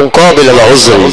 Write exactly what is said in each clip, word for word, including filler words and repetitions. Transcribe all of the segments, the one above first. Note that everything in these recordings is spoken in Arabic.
كن قابل العذر،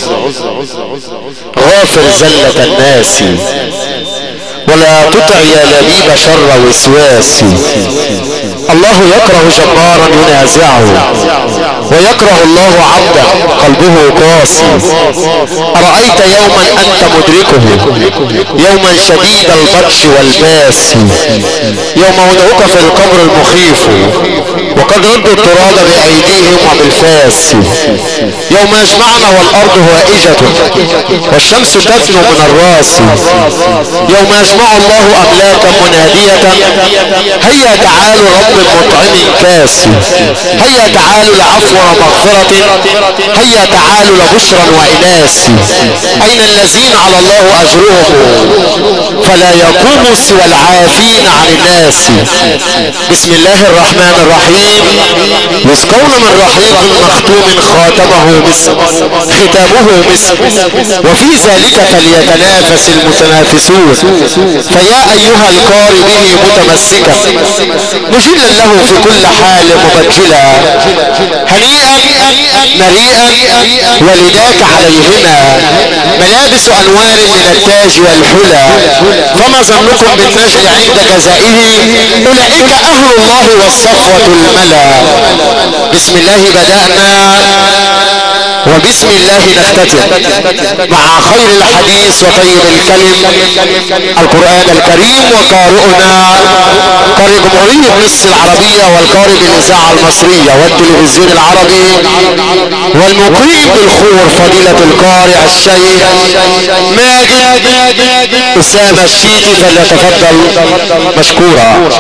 غافر زلة الناس، ولا تطع يا لبيب شر وسواس. الله يكره جبارا ينازعه، ويكره الله عبدا قلبه قاسي. أرأيت يوما أنت مدركه، يوما شديد البطش والباس، يوم وضعك في القبر المخيف، وقد ردوا التراب بأيديهم وبالفاس، يوم يجمعنا والأرض هائجة والشمس تدنو من الراس، يوم يجمع الله أملاكا منادية، هيا تعالوا رب مطعم كاس، هيا تعالوا لعفو ومغفرة، هيا تعالوا لبشرا وإناس. أين الذين على الله أجرهم فلا يقوموا سوى العافين عن الناس. بسم الله الرحمن الرحيم. يسقون من رحيق مختوم خاتمه مسك ختامه مسك، وفي ذلك فليتنافس المتنافسون. فيا أيها القارئ به متمسكا، مجلا له في كل حال مبجلا، هنيئا مريئا ولداك عليهما ملابس أنوار من التاج والحلى. فما ظنكم بالنجل عند جزائه، أولئك أهل الله والصفوة الملا. بسم الله بدأنا وبسم الله نختتم مع خير الحديث وطيب الكلم، القرآن الكريم، وقارئنا قارئ جمهورية مصر العربية والقارئ بالإذاعة المصرية والتلفزيون العربي والمقيم بالخور فضيلة القارئ الشيخ ماجد أسامة الشيتي، فليتفضل مشكورا.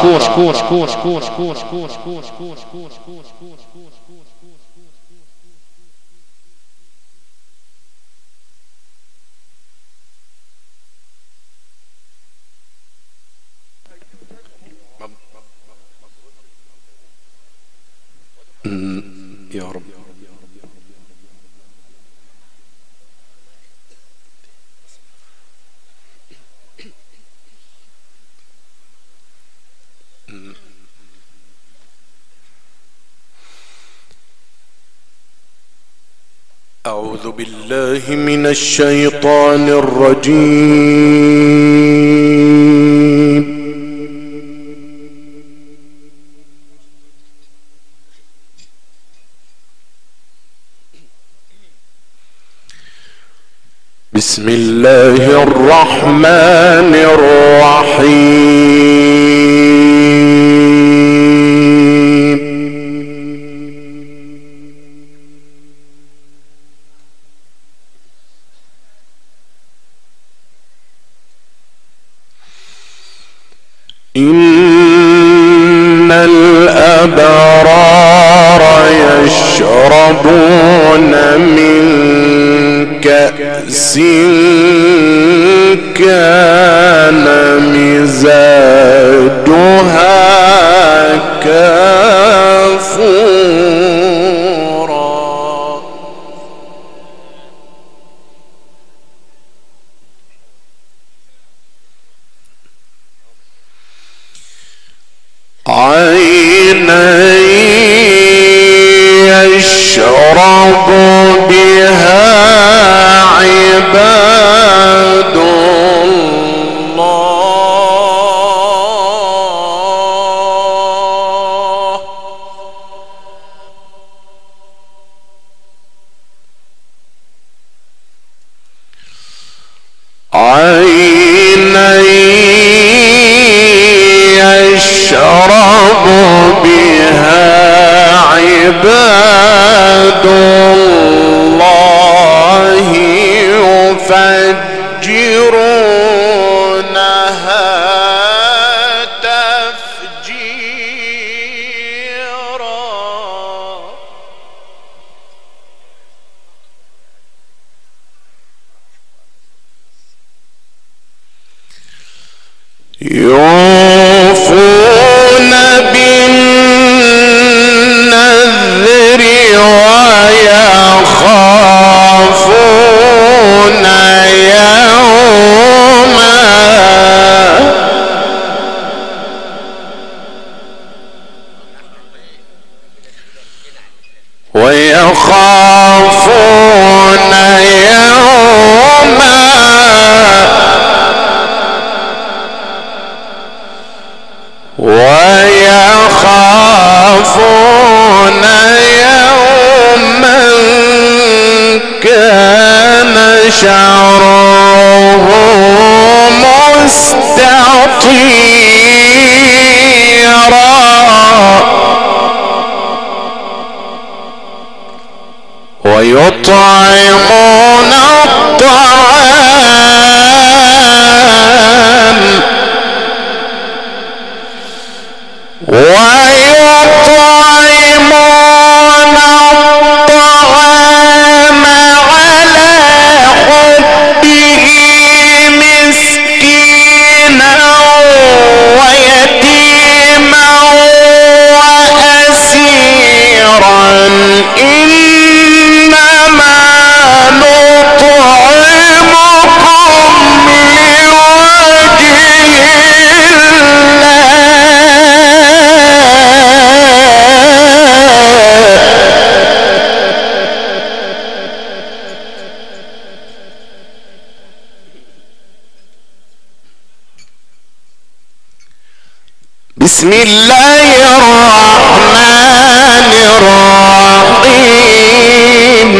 يا رب. أعوذ بالله من الشيطان الرجيم. بسم الله الرحمن الرحيم. إن الأبرار يشربون من كأس كان مزاجها كافورا. عينا يشرب بها عباد الله. عينا يشرب بها عباد الله يفجرونها تفجيرا. يوفون بالنذر ويخافون يوما ويخافون ويطعمون الطعام ويطعمون الطعام على حبه مسكينا ويتيما وأسيرا إنما نطعمكم لوجه بسم الله الرحمن الرحيم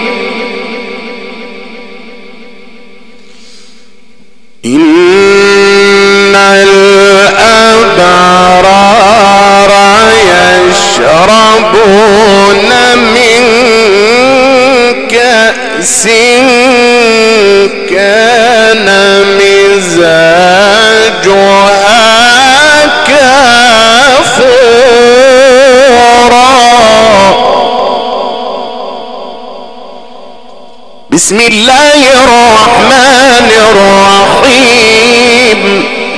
إن الأبرار يشربون من كأس كان مزاجها بسم الله الرحمن الرحيم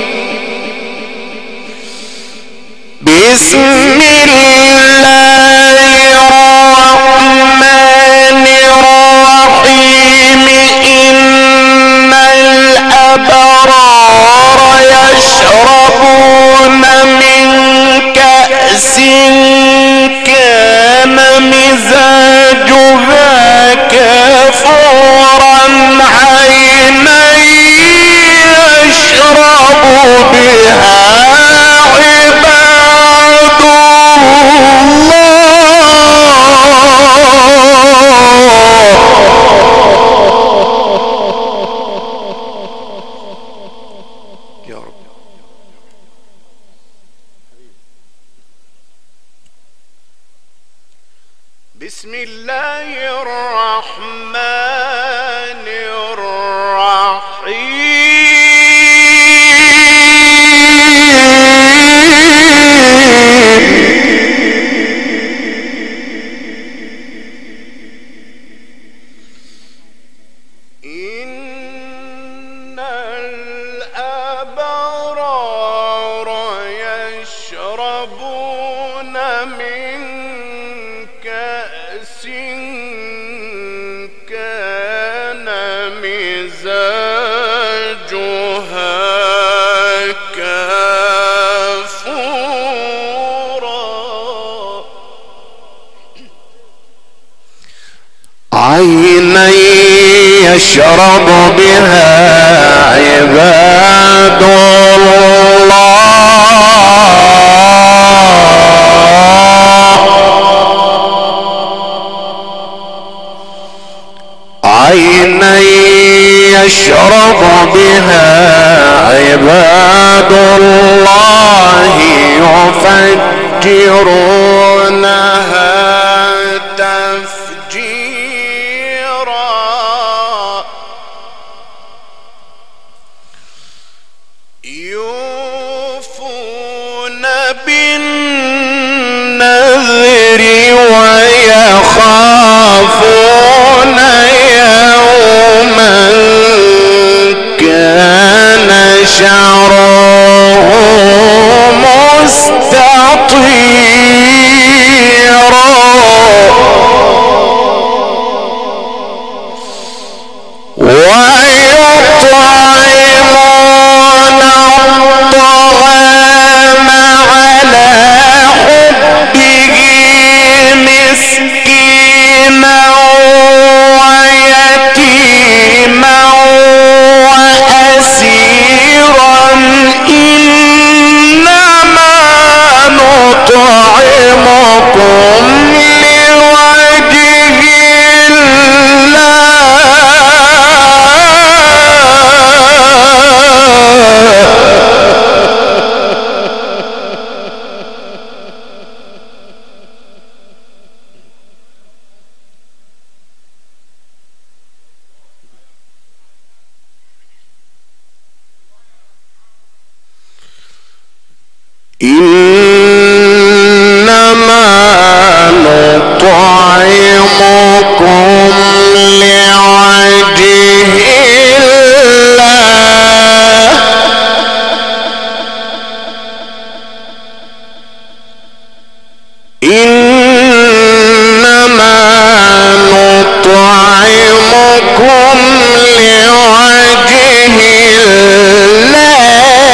بسم الله الرحمن الرحيم إن الأبرار يشربون من كأس كان مزاجها كافورا عينا يشرب بها عباد الله يا رب. بسم الله الرحمن الرحيم إن الأبرار يشربون من كأس كان مزاجها كافورا عينا يشرب بها عباد عينا يشرب بها عباد الله يفجرونها تفجيرا يوفون بالنذر ويخافون يوما كان شره مستطيرا إنما نطعمكم لوجه الله إنما نطعمكم لوجه الله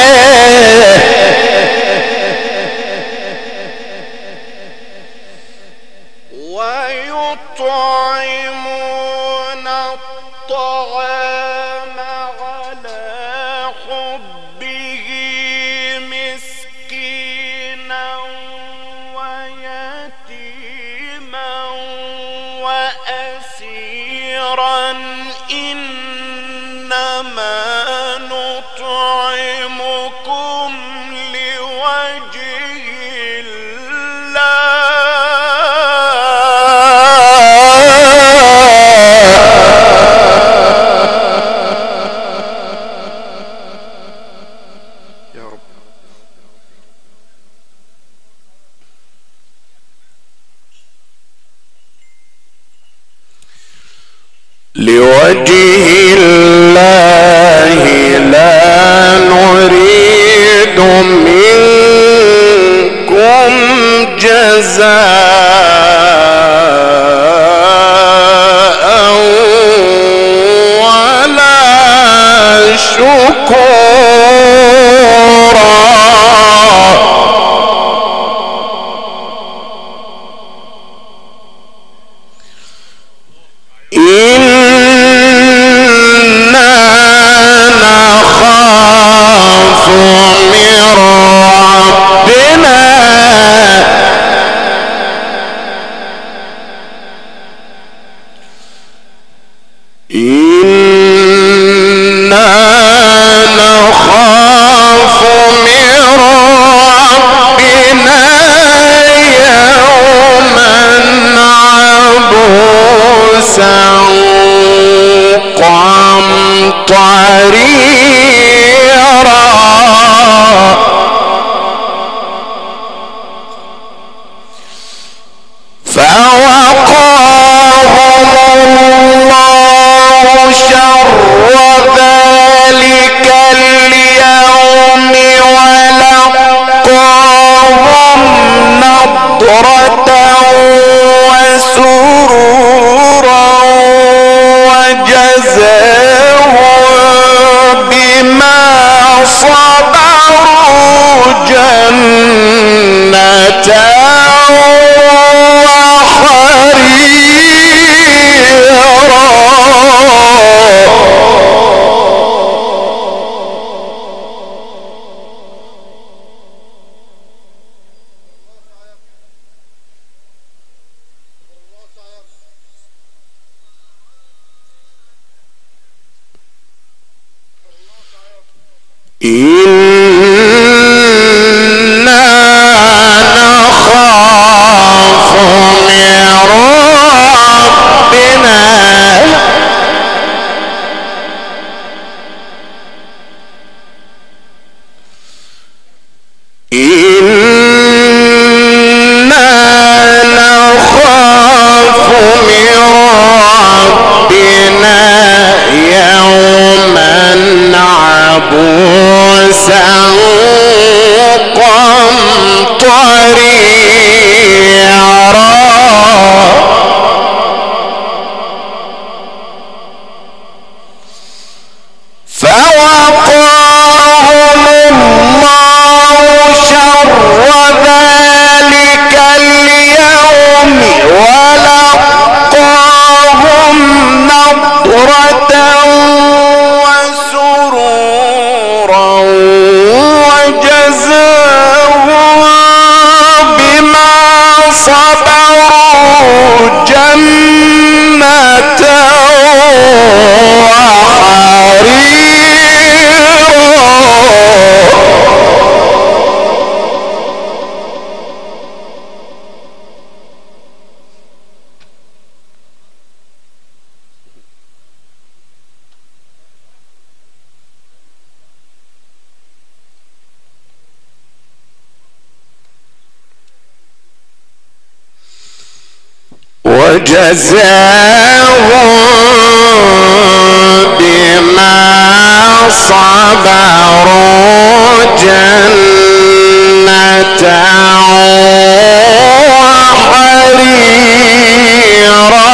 ويطعمون الطعام على حبه مسكينا ويتيما وأسيرا إنما نطعمكم لوجه الله لوجه الله لا نريد منكم جزاء ولا شكورا عبوسا وجزاهم بما صبروا جنة وحريرا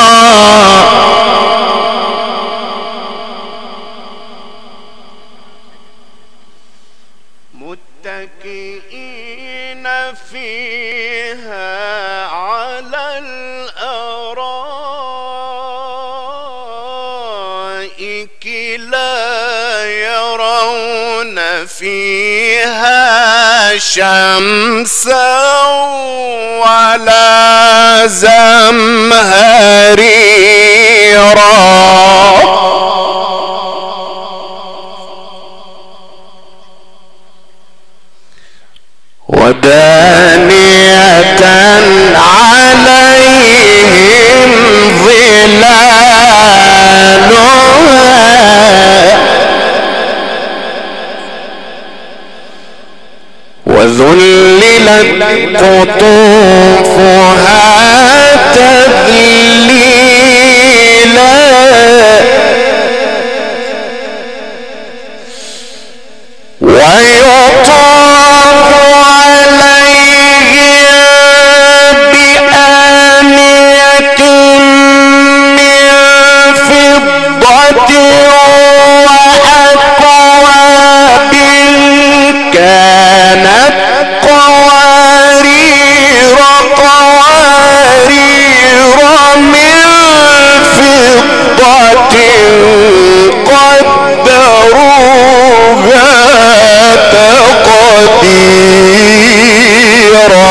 متكئين فيها على الأرائك لا يرون فيها شمسا ولا زمهريرا ودانية عليهم ظلالها وذللت قطوفها تذليلا ويطاف عليهم بآنية من فضة وأكواب كانت قوارير قوارير من فضة قدروها تقديرا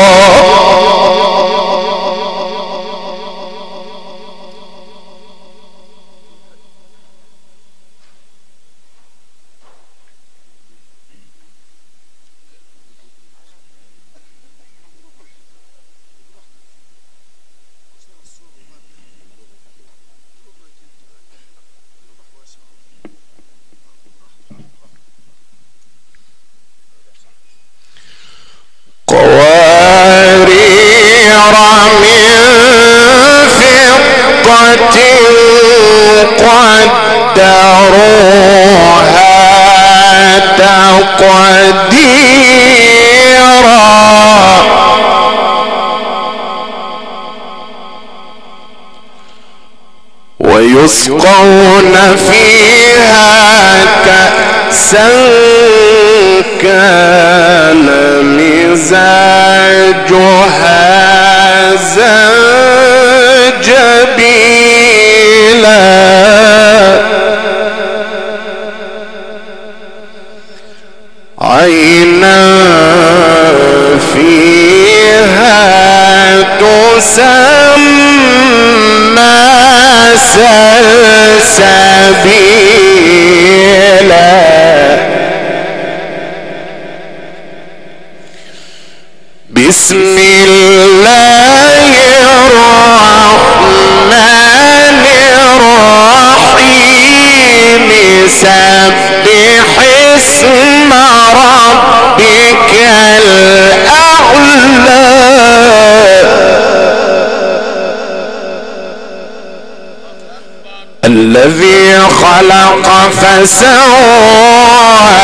ويسقون فيها كأسا كان مزاجها زنجبيلا عينا فيها تسمى سلسبيلا بسم الله الرحمن الرحيم سبح اسم ربك الأعلى الذي خلق فسوى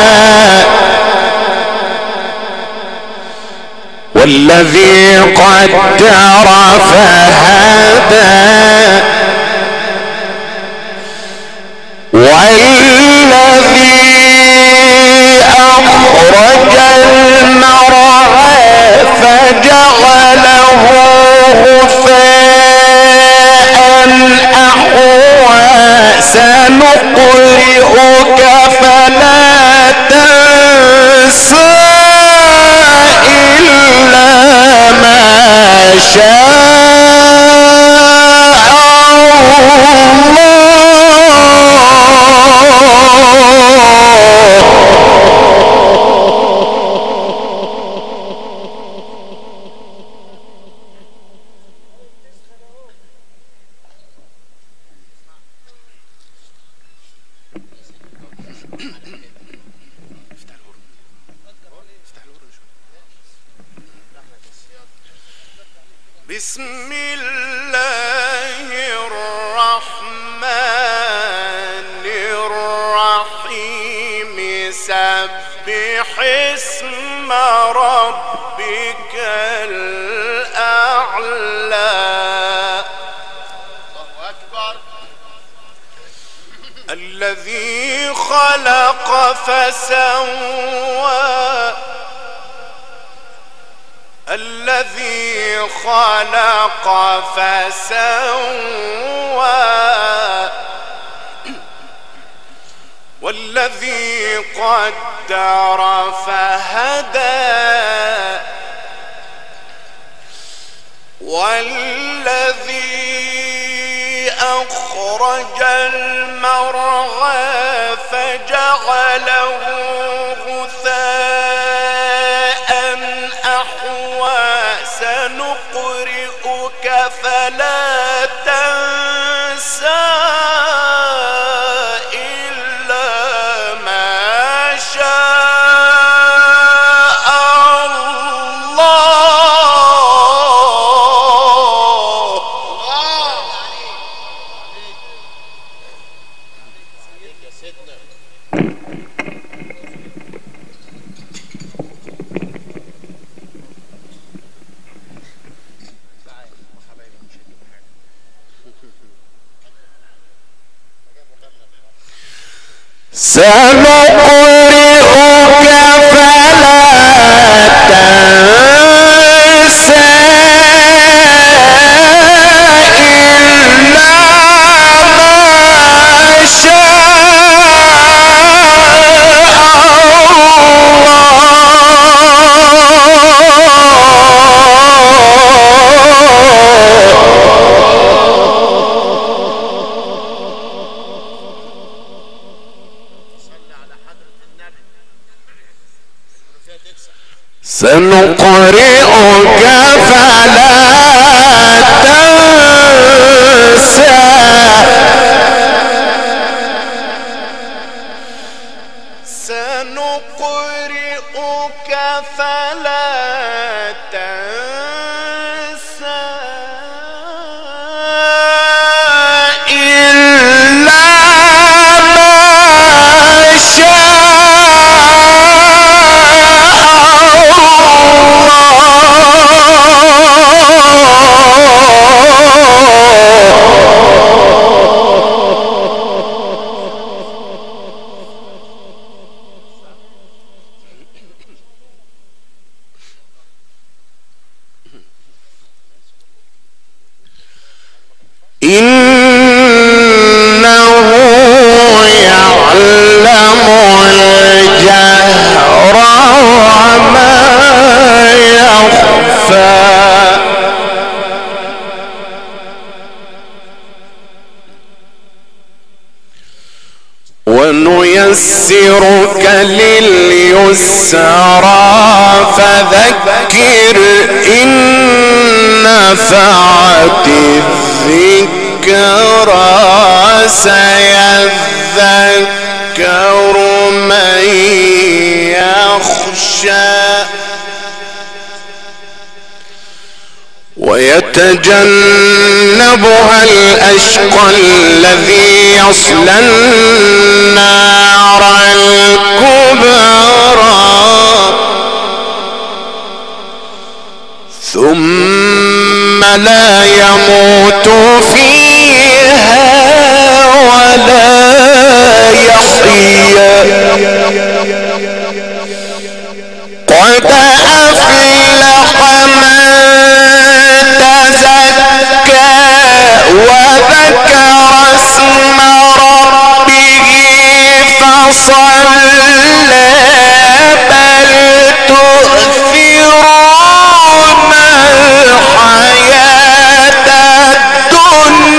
والذي قدر فهدى والذي أخرج المرعى فجعله غثاء أحوى سنقرئك فلا تنسى إلا ما شاء بسم الله الرحمن الرحيم سبح اسم ربك الأعلى. الله أكبر. الذي خلق فسوى الذي خلق فسوى والذي قدر فهدى والذي أخرج المرعى فجعله غثاء أحوى سنقرئك فلا تنسى إلا ما شاء الله. سنقرئك فلا تنسى إلا ما سنقرئك فلا تنسى سنقرئك فلا تنسى إلا ما شاء إنه يعلم الجهر وما يخفى. ونيسرك لليسرى فذكر إن نفعت الذكرى سيذكر من يخشى ويتجنبها الأشقى الذي يصلى النار الكبرى ثم لا يموت فيها ولا يحيا. قد أفلح من تزكى وذكر اسم ربه فصلى بل تؤثرون الحياة الدنيا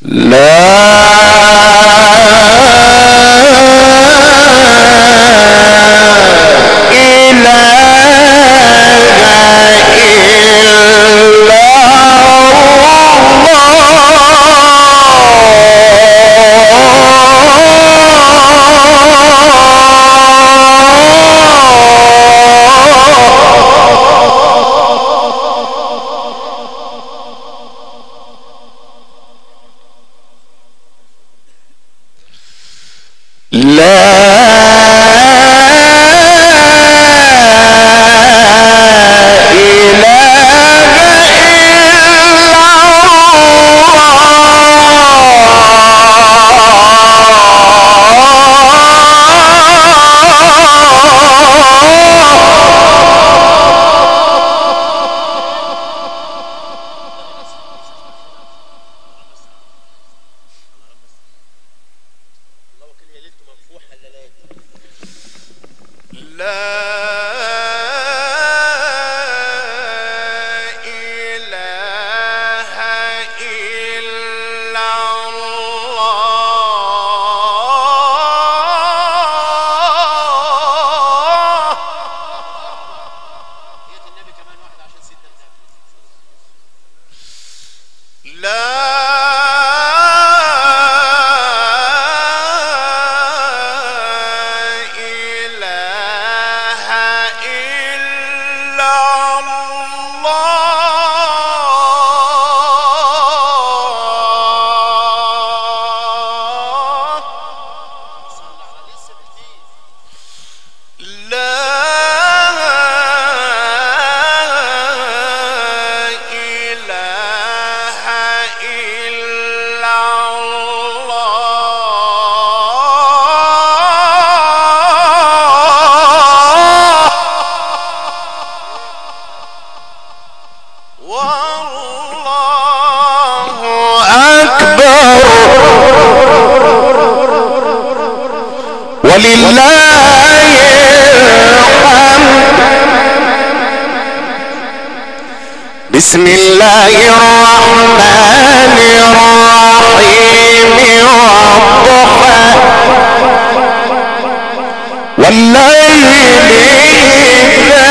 بسم الله الرحمن الرحيم والضحى والليل إذا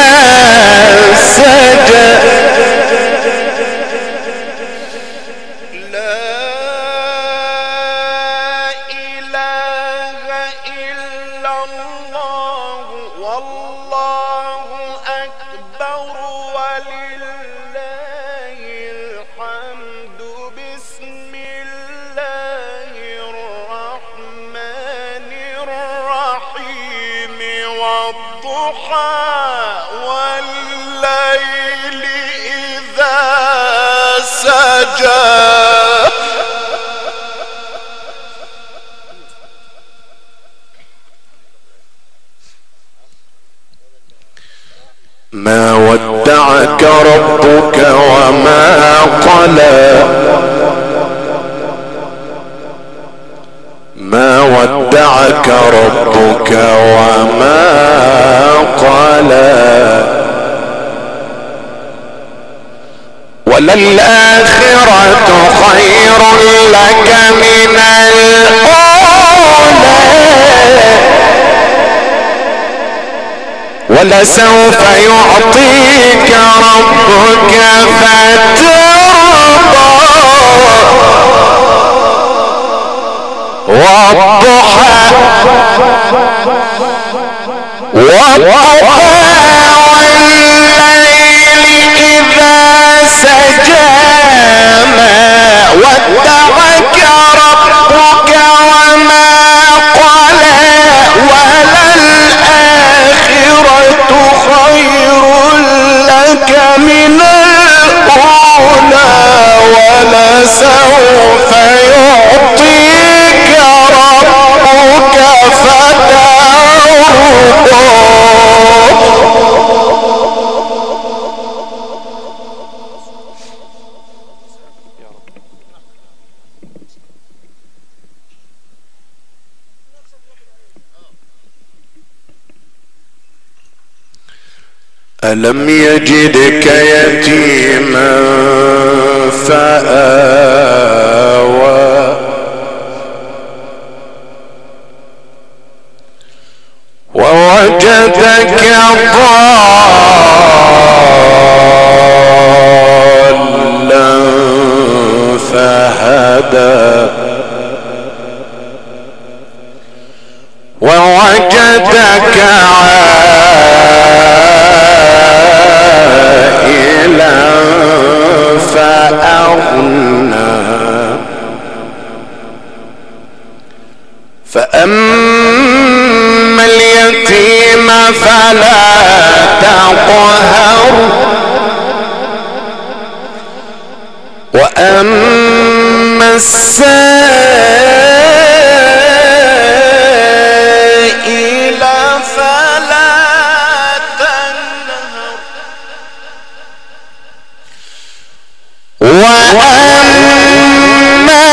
سجى والليل إذا سجى ما ودعك ربك وما قلى ما ودعك ربك وما قلى وللآخرة خير لك من الأولى ولسوف يعطيك ربك فترضى والضحى والضحى والليل إذا سجى ما ودعك ربك وما قلى وللآخرة خير لك من الأولى ولسوف يعطيك ربك فترضى ألم يجدك يتيما فآوى ووجدك ضالا فهدى ووجدك عائلا فأغنى فأما اليتيم فلا تقهر وأما السائل فلا تنهر وأما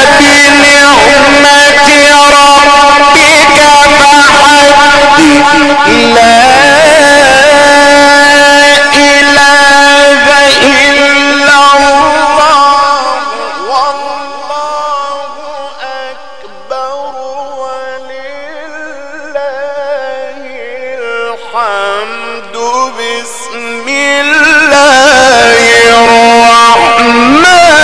بنعمة ربك فحدث لا إله إلا الله والله أكبر ولله الحمد بسم الله الرحمن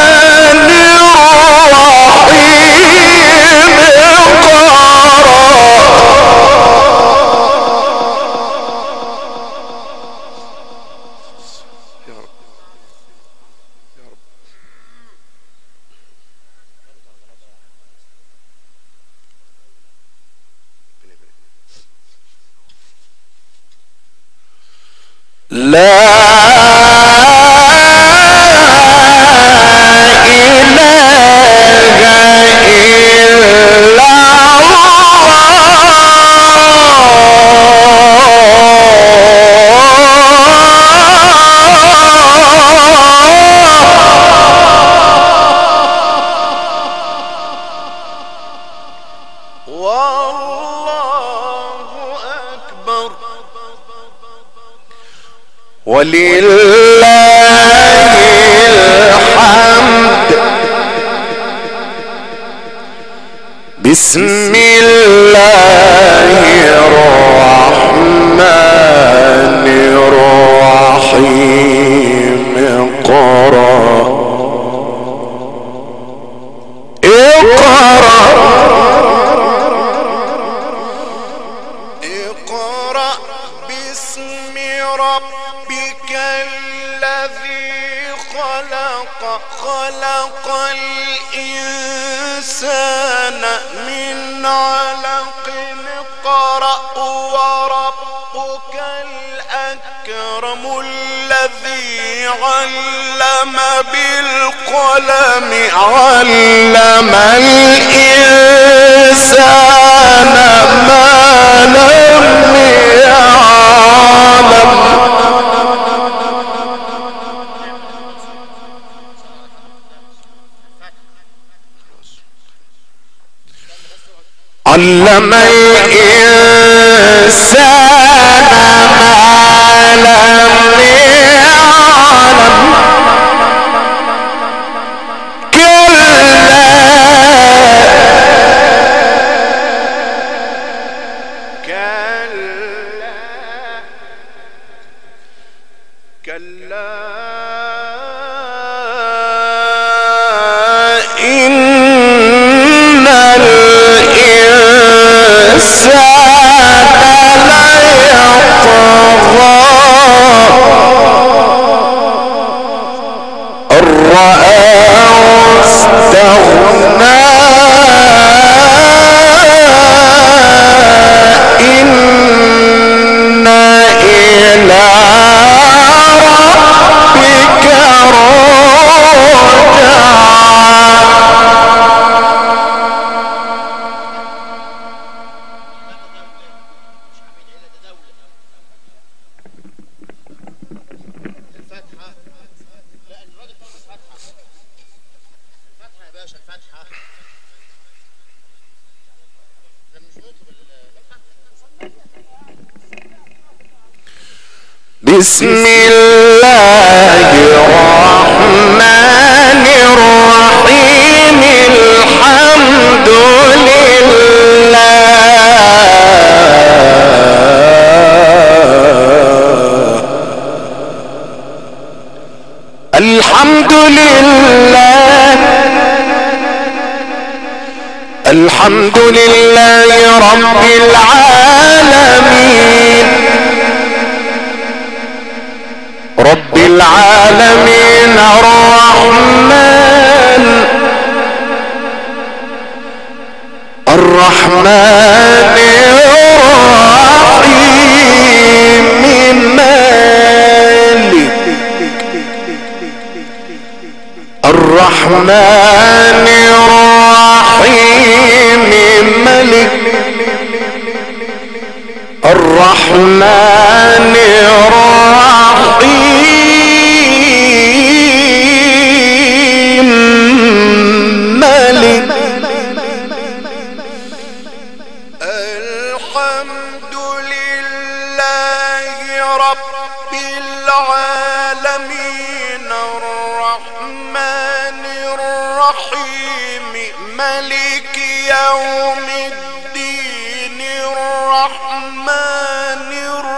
لا ولله الحمد بسم الله الرحمن الرحيم اقرأ اقرأ اقرأ باسم ربك الذي خلق خلق الإنسان من علق اقرأ وربك الأكرم الذي علم بالقلم علم الإنسان ما لم يعلم علم الإنسان ما لم يعلم كلا كلا كلا إن بسم الله الرحمن الرحيم الحمد لله لله الحمد لله رب العالمين رب العالمين الرحمن الرحمن الرحيم مالك الرحمن الرحيم ملك الرحمن الرحيم ملك الحمد لله رب العالمين الرحمن الرحيم ملك يوم الدين الرحمن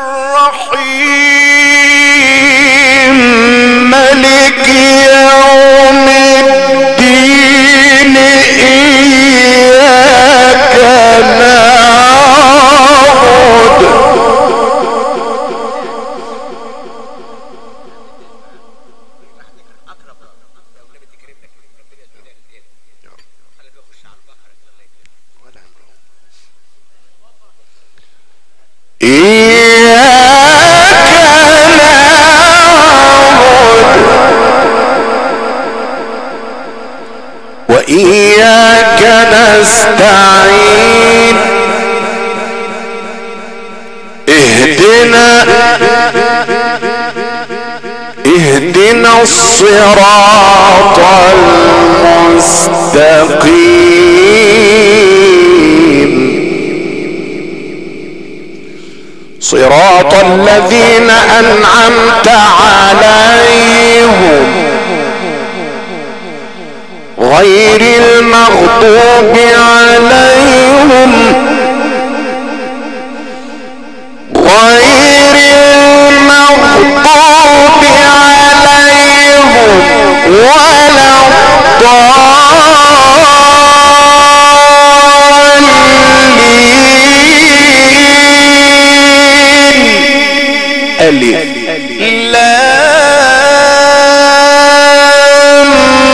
الرحيم ملك يوم الدين إياك نعبد وإياك نستعين اهدنا اهدنا الصراط المستقيم صراط الذين أنعمت عليهم غير المغضوب عليهم غير المغضوب عليهم ولا الضالين ألف لام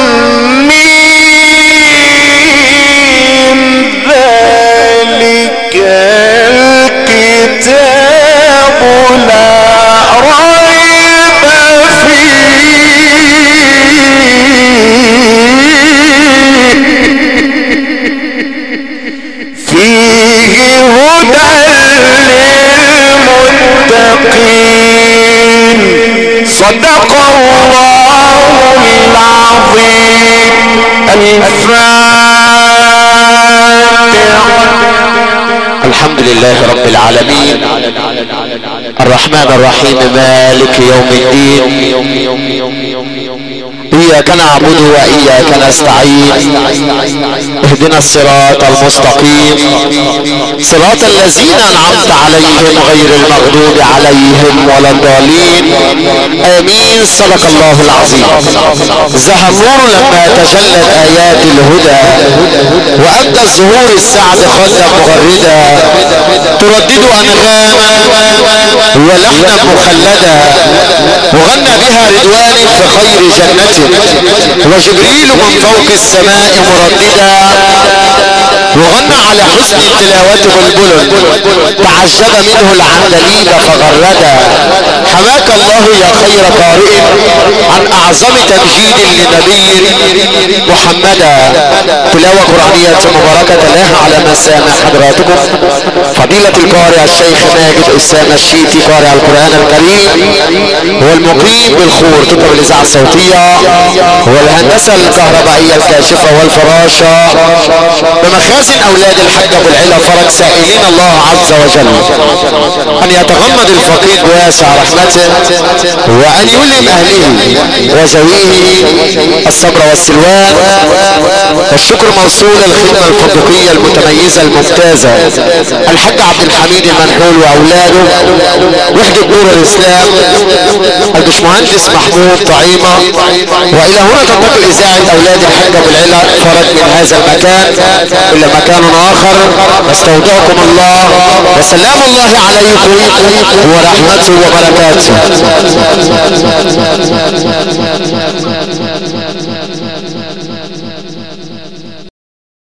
ميم ذلك الكتاب لا ريب فيه فيه هدى للمتقين صدق الله العظيم الفاتحة. الحمد لله رب العالمين الرحمن الرحيم مالك يوم الدين إياك نعبد وإياك نستعين اهدنا الصراط المستقيم صراط الذين أنعمت عليهم غير المغضوب عليهم ولا الضالين آمين. صدق الله العظيم. زهى النور لما تجلت آيات الهدى وأبدى الزهور السعد خدا مغردا تردد أنغاما ولحنا مخلدا وغنى بها رضوان في خير جنة وجبريل من فوق السماء مرددا وغنى على حسن التلاوة بلبل تعجب منه العندليب فغردا حماك الله يا خير قارئ عن أعظم تمجيد لنبي محمدا. تلاوة قرآنية مباركة لها على مسامع حضراتكم فضيلة القارئ الشيخ ماجد أسامة الشيتي قارئ القرآن الكريم هو المقيم بالخور تكتب الإذاعة الصوتية والهندسة الكهربائية الكاشفة والفراشة بمخازن أولاد الحاج أبو العلا فرج سائلين الله عز وجل أن يتغمد الفقير بواسع رحمته وأن يلم أهله وزويه الصبر والسلوان. والشكر موصول الخدمة الفندقية المتميزة الممتازة الحاج عبد الحميد المنحول وأولاده وحدة نور الإسلام الباشمهندس محمود طعيمة. والى هنا تنتقل اذاعة اولاد الحاجة بالعلا فرج من هذا المكان الى مكان اخر. نستودعكم الله وسلام الله عليكم ورحمته وبركاته.